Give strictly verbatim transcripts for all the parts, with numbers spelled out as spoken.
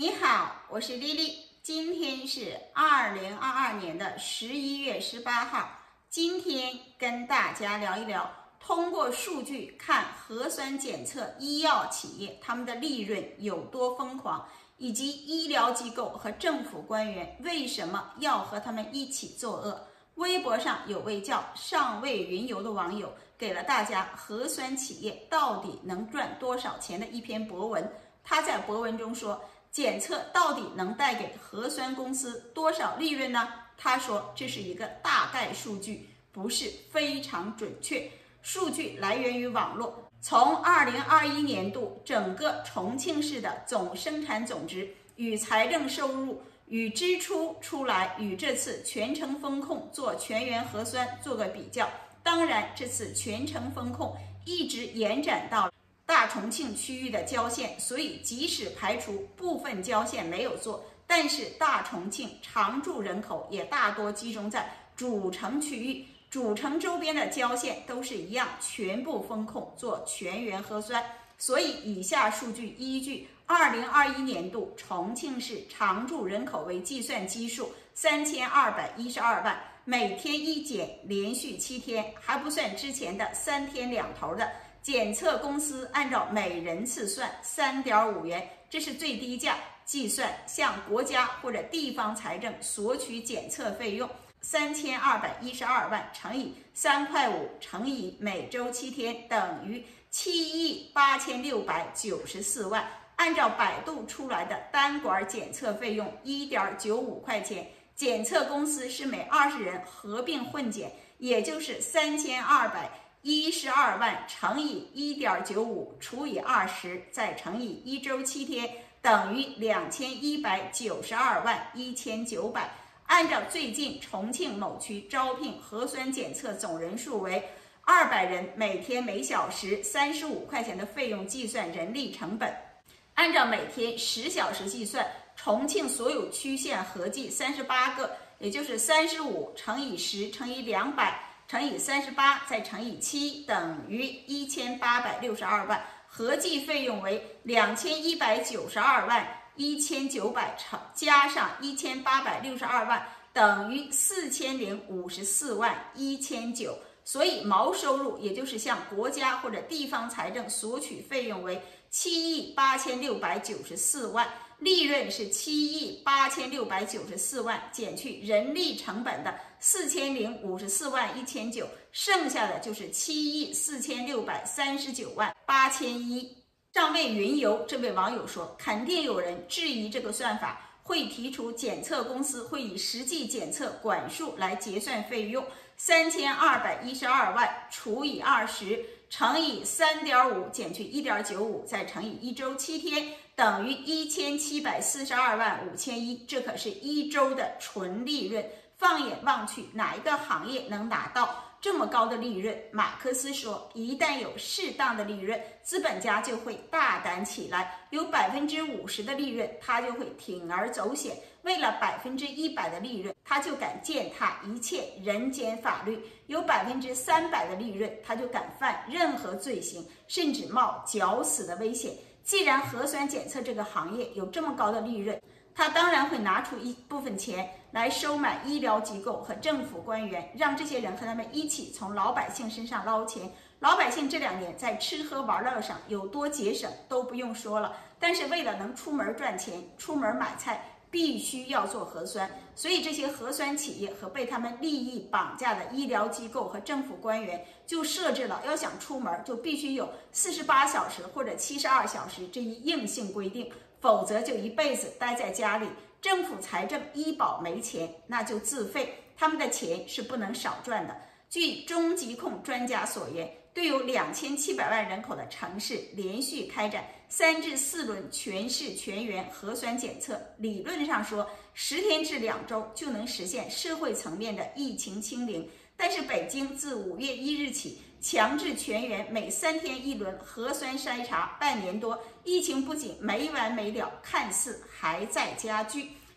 你好，我是丽丽，今天是二零二二年的十一月十八号。今天跟大家聊一聊，通过数据看核酸检测医药企业他们的利润有多疯狂，以及医疗机构和政府官员为什么要和他们一起作恶。微博上有位叫上尉云游的网友给了大家核酸企业到底能赚多少钱的一篇博文。他在博文中说，检测到底能带给核酸公司多少利润呢？他说这是一个大概数据，不是非常准确。数据来源于网络，从二零二一年度整个重庆市的总生产总值与财政收入与支出出来，与这次全程风控做全员核酸做个比较。当然，这次全程风控一直延展到大重庆区域的郊县，所以即使排除部分郊县没有做，但是大重庆常住人口也大多集中在主城区域，主城周边的郊县都是一样全部封控做全员核酸。所以以下数据依据二零二一年度重庆市常住人口为计算基数三千二百一十二万，每天一检，连续七天，还不算之前的三天两头的。检测公司按照每人次算 三点五元，这是最低价计算，向国家或者地方财政索取检测费用三千二百一十二万乘以三块五乘以每周七天，等于七亿八千六百九十四万。按照百度出来的单管检测费用 一点九五块钱，检测公司是每二十人合并混检，也就是三千二百一十二万乘以 一点九五除以二十，再乘以一周七天，等于两千一百九十二万一千九百。按照最近重庆某区招聘核酸检测总人数为二百人，每天每小时三十五块钱的费用计算人力成本，按照每天十小时计算，重庆所有区县合计三十八个，也就是三十五乘以十乘以两百乘以三十八再乘以七，等于一千八百六十二万，合计费用为两千一百九十二万一千九百乘加上一千八百六十二万，等于四千零五十四万一千九。所以毛收入也就是向国家或者地方财政索取费用为七亿八千六百九十四万，利润是七亿八千六百九十四万，减去人力成本的四千零五十四万一千九，剩下的就是七亿四千六百三十九万八千一。上尉云游这位网友说，肯定有人质疑这个算法，会提出检测公司会以实际检测管数来结算费用，三千二百一十二万除以二十乘以 三点五 减去 一点九五 再乘以一周七天，等于一千七百四十二万五千一，这可是一周的纯利润。放眼望去，哪一个行业能拿到这么高的利润？马克思说，一旦有适当的利润，资本家就会大胆起来，有 百分之五十 的利润，他就会铤而走险，为了 百分之百 的利润，他就敢践踏一切人间法律，有 百分之三百 的利润，他就敢犯任何罪行，甚至冒绞死的危险。既然核酸检测这个行业有这么高的利润，他当然会拿出一部分钱来收买医疗机构和政府官员，让这些人和他们一起从老百姓身上捞钱。老百姓这两年在吃喝玩乐上有多节省都不用说了，但是为了能出门赚钱，出门买菜，必须要做核酸，所以这些核酸企业和被他们利益绑架的医疗机构和政府官员就设置了要想出门就必须有四十八小时或者七十二小时这一硬性规定，否则就一辈子待在家里，政府财政医保没钱，那就自费，他们的钱是不能少赚的。据中疾控专家所言，对有两千七百万人口的城市连续开展三至四轮全市全员核酸检测，理论上说十天至两周就能实现社会层面的疫情清零。但是北京自五月一日起强制全员每三天一轮核酸筛查，半年多，疫情不仅没完没了，看似还在加剧。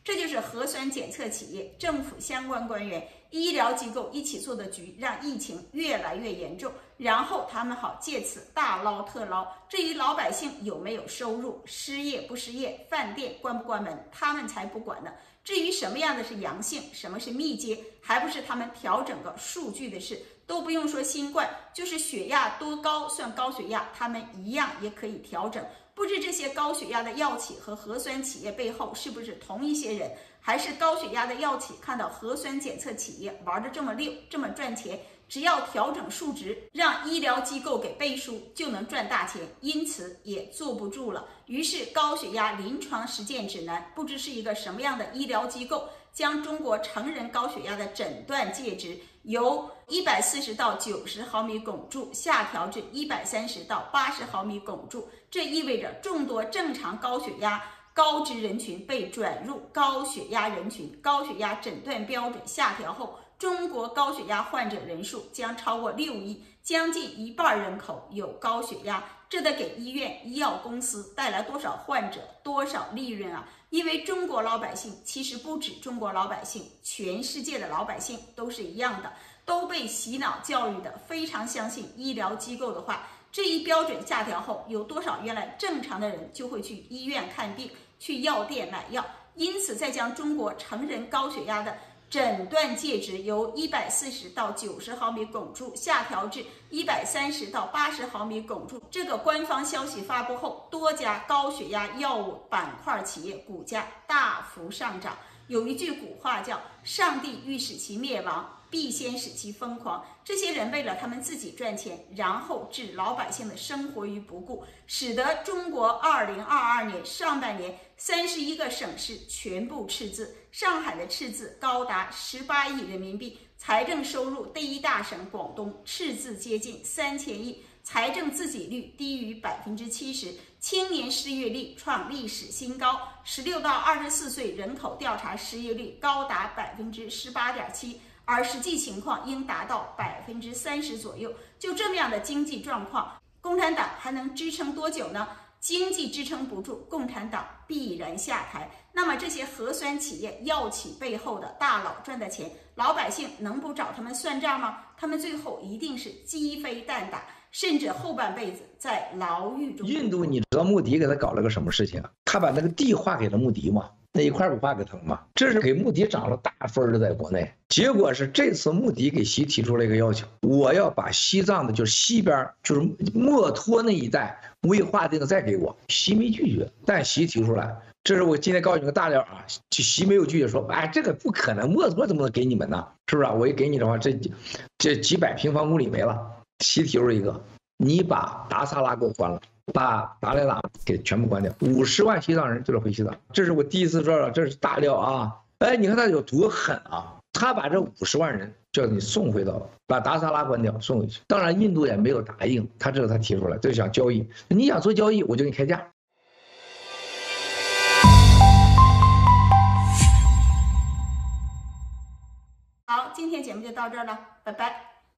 这就是核酸检测企业、政府相关官员、医疗机构一起做的局，让疫情越来越严重，然后他们好借此大捞特捞。至于老百姓有没有收入、失业不失业、饭店关不关门，他们才不管呢。至于什么样的是阳性，什么是密接，还不是他们调整个数据的事。都不用说新冠，就是血压多高算高血压，他们一样也可以调整。不知这些高血压的药企和核酸企业背后是不是同一些人，还是高血压的药企看到核酸检测企业玩得这么溜，这么赚钱，只要调整数值，让医疗机构给背书就能赚大钱，因此也坐不住了。于是高血压临床实践指南不知是一个什么样的医疗机构，将中国成人高血压的诊断介质由一百四十到九十毫米汞柱下调至一百三十到八十毫米汞柱，这意味着众多正常高血压高脂人群被转入高血压人群，高血压诊断标准下调后，中国高血压患者人数将超过六亿，将近一半人口有高血压，这得给医院、医药公司带来多少患者、多少利润啊！因为中国老百姓其实不止中国老百姓，全世界的老百姓都是一样的，都被洗脑教育的非常相信医疗机构的话。这一标准下调后，有多少原来正常的人就会去医院看病，去药店买药，因此再将中国成人高血压的诊断介质由一百四十到九十毫米汞柱下调至一百三十到八十毫米汞柱。这个官方消息发布后，多家高血压药物板块企业股价大幅上涨。有一句古话叫“上帝欲使其灭亡，必先使其疯狂”。这些人为了他们自己赚钱，然后置老百姓的生活于不顾，使得中国二零二二年上半年三十一个省市全部赤字，上海的赤字高达十八亿人民币，财政收入第一大省广东赤字接近三千亿，财政自给率低于百分之七十，青年失业率创历史新高，十六到二十四岁人口调查失业率高达百分之十八点七。而实际情况应达到百分之三十左右。就这么样的经济状况，共产党还能支撑多久呢？经济支撑不住，共产党必然下台。那么这些核酸企业、药企背后的大佬赚的钱，老百姓能不找他们算账吗？他们最后一定是鸡飞蛋打，甚至后半辈子在牢狱中。 印度，你知道穆迪给他搞了个什么事情啊？他把那个地划给了穆迪嘛。那一块不划给他嘛，这是给穆迪涨了大分的，在国内。结果是这次穆迪给习提出了一个要求，我要把西藏的，就是西边，就是墨脱那一带未划定的再给我。习没拒绝，但习提出来。这是我今天告诉你个大料啊，习没有拒绝说，哎，这个不可能，墨脱怎么能给你们呢？是不是啊？我一给你的话，这这几百平方公里没了。习提出一个，你把达萨拉给我关了。把达赖喇嘛给全部关掉，五十万西藏人就是回西藏。这是我第一次知道，这是大料啊！哎，你看他有多狠啊！他把这五十万人叫你送回到，把达萨拉关掉，送回去。当然，印度也没有答应，他这是他提出来，就想交易。你想做交易，我就给你开价。 好，今天节目就到这儿了，拜拜。